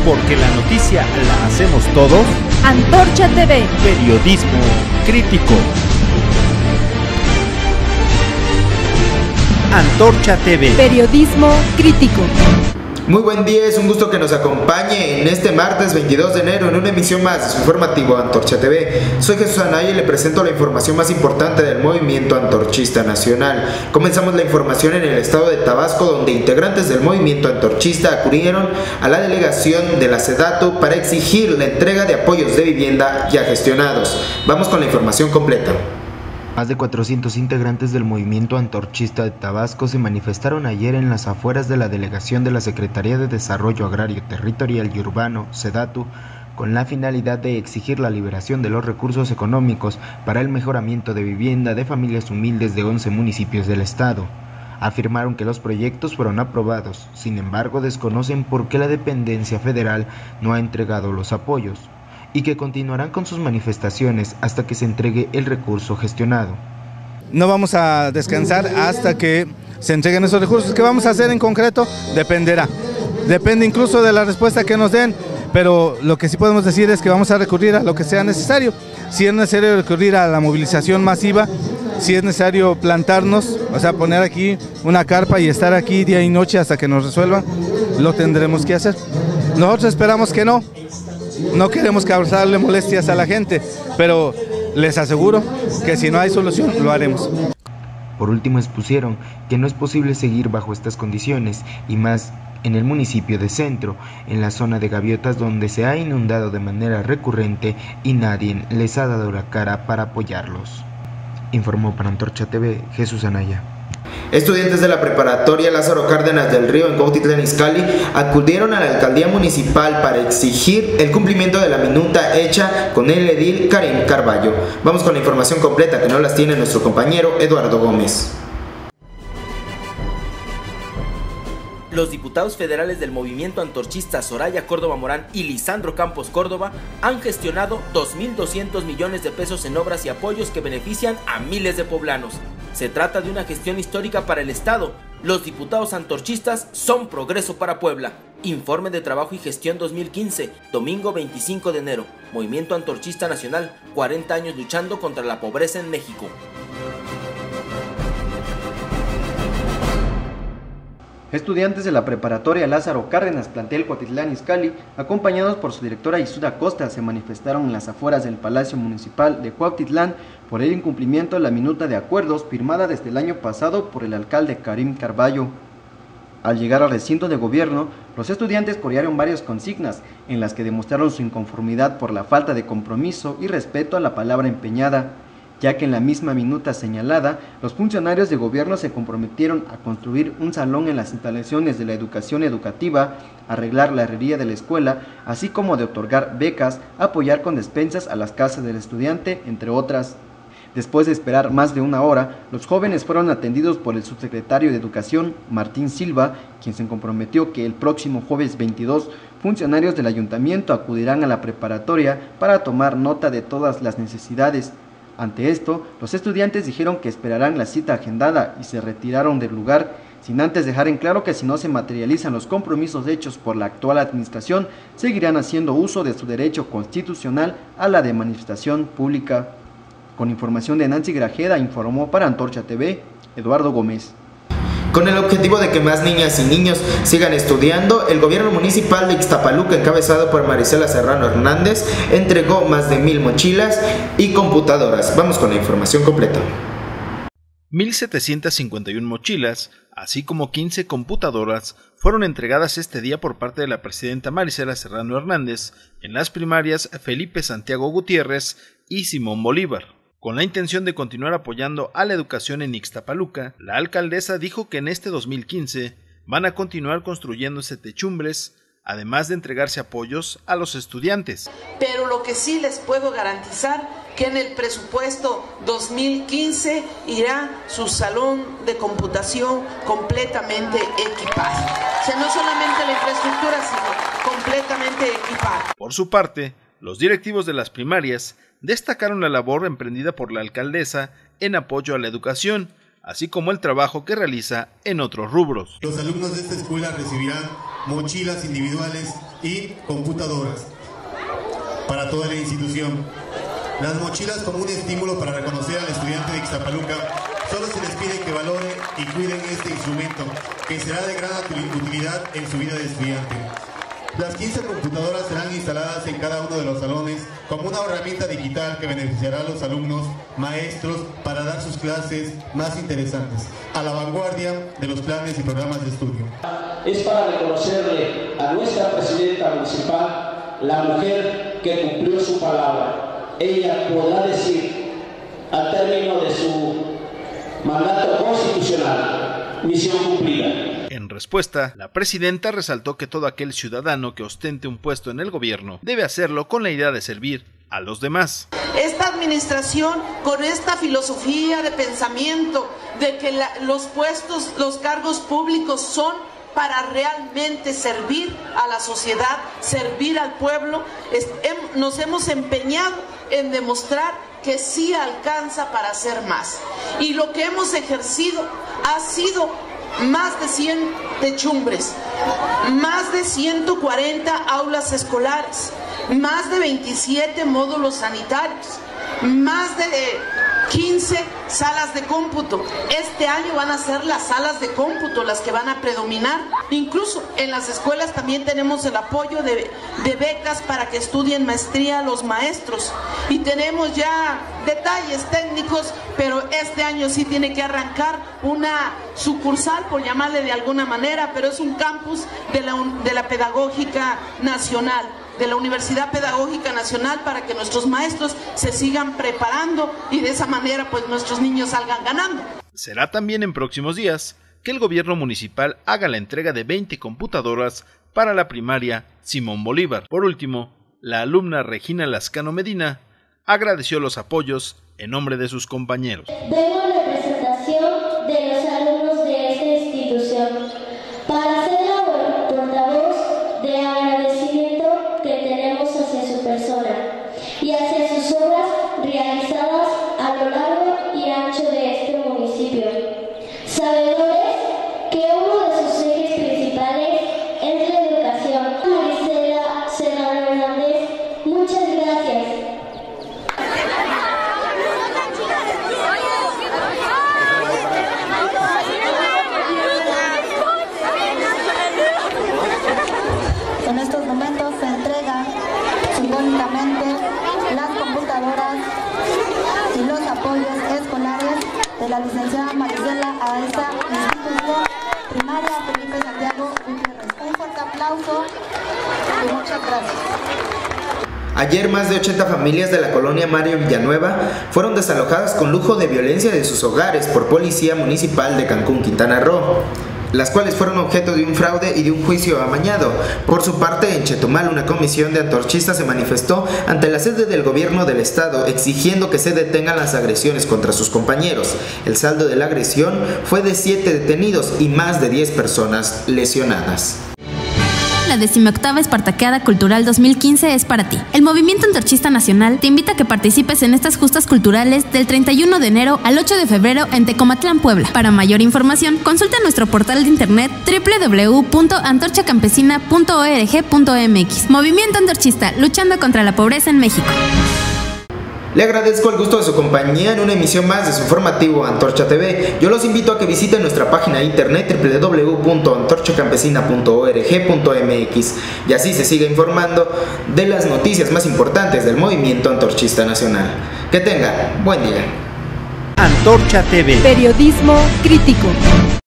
porque la noticia la hacemos todos. Antorcha TV. Periodismo crítico. Antorcha TV. Periodismo crítico. Muy buen día, es un gusto que nos acompañe en este martes 22 de enero en una emisión más de su informativo Antorcha TV. Soy Jesús Anaya y le presento la información más importante del movimiento antorchista nacional. Comenzamos la información en el estado de Tabasco, donde integrantes del movimiento antorchista acudieron a la delegación de la SEDATU para exigir la entrega de apoyos de vivienda ya gestionados. Vamos con la información completa. Más de 400 integrantes del movimiento antorchista de Tabasco se manifestaron ayer en las afueras de la delegación de la Secretaría de Desarrollo Agrario, Territorial y Urbano, SEDATU, con la finalidad de exigir la liberación de los recursos económicos para el mejoramiento de vivienda de familias humildes de 11 municipios del estado. Afirmaron que los proyectos fueron aprobados, sin embargo desconocen por qué la dependencia federal no ha entregado los apoyos, y que continuarán con sus manifestaciones hasta que se entregue el recurso gestionado. No vamos a descansar hasta que se entreguen esos recursos. ¿Qué vamos a hacer en concreto? Dependerá. Depende incluso de la respuesta que nos den, pero lo que sí podemos decir es que vamos a recurrir a lo que sea necesario. Si es necesario recurrir a la movilización masiva, si es necesario plantarnos, o sea, poner aquí una carpa y estar aquí día y noche hasta que nos resuelvan, lo tendremos que hacer. Nosotros esperamos que no. No queremos causarle molestias a la gente, pero les aseguro que si no hay solución, lo haremos. Por último, expusieron que no es posible seguir bajo estas condiciones, y más en el municipio de Centro, en la zona de Gaviotas, donde se ha inundado de manera recurrente y nadie les ha dado la cara para apoyarlos. Informó para Antorcha TV, Jesús Anaya. Estudiantes de la preparatoria Lázaro Cárdenas del Río en Cuautitlán Izcalli acudieron a la alcaldía municipal para exigir el cumplimiento de la minuta hecha con el edil Karim Carballo. Vamos con la información completa que no las tiene nuestro compañero Eduardo Gómez. Los diputados federales del movimiento antorchista Soraya Córdoba Morán y Lisandro Campos Córdoba han gestionado 2.200 millones de pesos en obras y apoyos que benefician a miles de poblanos. Se trata de una gestión histórica para el Estado. Los diputados antorchistas son progreso para Puebla. Informe de Trabajo y Gestión 2015, domingo 25 de enero. Movimiento Antorchista Nacional, 40 años luchando contra la pobreza en México. Estudiantes de la preparatoria Lázaro Cárdenas, plantel Cuautitlán Izcalli, acompañados por su directora Isuda Costa, se manifestaron en las afueras del Palacio Municipal de Cuautitlán por el incumplimiento de la minuta de acuerdos firmada desde el año pasado por el alcalde Karim Carballo. Al llegar al recinto de gobierno, los estudiantes corearon varias consignas en las que demostraron su inconformidad por la falta de compromiso y respeto a la palabra empeñada, ya que en la misma minuta señalada, los funcionarios de gobierno se comprometieron a construir un salón en las instalaciones de la educación educativa, arreglar la herrería de la escuela, así como de otorgar becas, apoyar con despensas a las casas del estudiante, entre otras. Después de esperar más de una hora, los jóvenes fueron atendidos por el subsecretario de Educación, Martín Silva, quien se comprometió que el próximo jueves 22, funcionarios del ayuntamiento acudirán a la preparatoria para tomar nota de todas las necesidades. Ante esto, los estudiantes dijeron que esperarán la cita agendada y se retiraron del lugar, sin antes dejar en claro que si no se materializan los compromisos hechos por la actual administración, seguirán haciendo uso de su derecho constitucional a la de manifestación pública. Con información de Nancy Grajeda, informó para Antorcha TV, Eduardo Gómez. Con el objetivo de que más niñas y niños sigan estudiando, el gobierno municipal de Ixtapaluca, encabezado por Marisela Serrano Hernández, entregó más de 1,000 mochilas y computadoras. Vamos con la información completa. 1,751 mochilas, así como 15 computadoras, fueron entregadas este día por parte de la presidenta Marisela Serrano Hernández en las primarias Felipe Santiago Gutiérrez y Simón Bolívar. Con la intención de continuar apoyando a la educación en Ixtapaluca, la alcaldesa dijo que en este 2015 van a continuar construyéndose techumbres, además de entregarse apoyos a los estudiantes. Pero lo que sí les puedo garantizar que en el presupuesto 2015 irá su salón de computación completamente equipado. O sea, no solamente la infraestructura, sino completamente equipado. Por su parte, los directivos de las primarias destacaron la labor emprendida por la alcaldesa en apoyo a la educación, así como el trabajo que realiza en otros rubros. Los alumnos de esta escuela recibirán mochilas individuales y computadoras para toda la institución. Las mochilas como un estímulo para reconocer al estudiante de Ixtapaluca. Solo se les pide que valoren y cuiden este instrumento, que será de gran utilidad en su vida de estudiante. Las 15 computadoras serán instaladas en cada uno de los salones como una herramienta digital que beneficiará a los alumnos, maestros, para dar sus clases más interesantes, a la vanguardia de los planes y programas de estudio. Es para reconocerle a nuestra presidenta municipal, la mujer que cumplió su palabra. Ella podrá decir, al término de su mandato constitucional, misión cumplida. En respuesta, la presidenta resaltó que todo aquel ciudadano que ostente un puesto en el gobierno debe hacerlo con la idea de servir a los demás. Esta administración, con esta filosofía de pensamiento de que los puestos, los cargos públicos son para realmente servir a la sociedad, servir al pueblo, nos hemos empeñado en demostrar que sí alcanza para hacer más. Y lo que hemos ejercido ha sido más de 100 techumbres, más de 140 aulas escolares, más de 27 módulos sanitarios, más de 15 salas de cómputo. Este año van a ser las salas de cómputo las que van a predominar. Incluso en las escuelas también tenemos el apoyo de becas para que estudien maestría los maestros. Y tenemos ya detalles técnicos, pero este año sí tiene que arrancar una sucursal, por llamarle de alguna manera, pero es un campus de la Pedagógica Nacional, de la Universidad Pedagógica Nacional, para que nuestros maestros se sigan preparando y de esa manera pues nuestros niños salgan ganando. Será también en próximos días que el gobierno municipal haga la entrega de 20 computadoras para la primaria Simón Bolívar. Por último, la alumna Regina Lascano Medina agradeció los apoyos en nombre de sus compañeros. Vengo en representación de los alumnos de esta institución para ser la portavoz de agradecimiento que tenemos hacia su persona y hacia sus obras realizadas a lo largo y ancho de este municipio. Sabedores que uno de sus ejes principales es la educación. Marisela Serrano Hernández, muchas gracias. En estos momentos se entregan simbólicamente las computadoras y los apoyos escolares de la licenciada Marisela a esta institución primaria Felipe Santiago Gutiérrez. Un fuerte aplauso y muchas gracias. Ayer más de 80 familias de la colonia Mario Villanueva fueron desalojadas con lujo de violencia de sus hogares por Policía Municipal de Cancún, Quintana Roo, las cuales fueron objeto de un fraude y de un juicio amañado. Por su parte, en Chetumal, una comisión de antorchistas se manifestó ante la sede del gobierno del estado exigiendo que se detengan las agresiones contra sus compañeros. El saldo de la agresión fue de 7 detenidos y más de 10 personas lesionadas. La 18ª Espartaqueada Cultural 2015 es para ti. El Movimiento Antorchista Nacional te invita a que participes en estas justas culturales del 31 de enero al 8 de febrero en Tecomatlán, Puebla. Para mayor información, consulta nuestro portal de internet www.antorchacampesina.org.mx. Movimiento Antorchista, luchando contra la pobreza en México. Le agradezco el gusto de su compañía en una emisión más de su informativo Antorcha TV. Yo los invito a que visiten nuestra página de internet www.antorchacampesina.org.mx y así se siga informando de las noticias más importantes del Movimiento Antorchista Nacional. Que tenga buen día. Antorcha TV. Periodismo crítico.